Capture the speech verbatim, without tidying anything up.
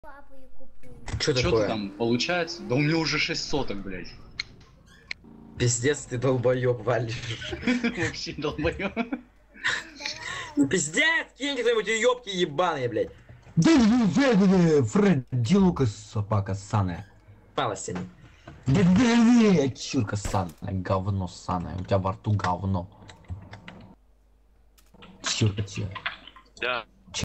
Что Что такое? там получается? Да у меня уже шесть соток, блядь. Пиздец, ты долбоёб валишь. Вообще долбоёб. Ну пиздец, кинь кто-нибудь ёбки ебаные, блядь. Фредди Лукас, собака саная. Палась они. Чурка саная, говно саная, у тебя во рту говно. Чурка тебе. Да.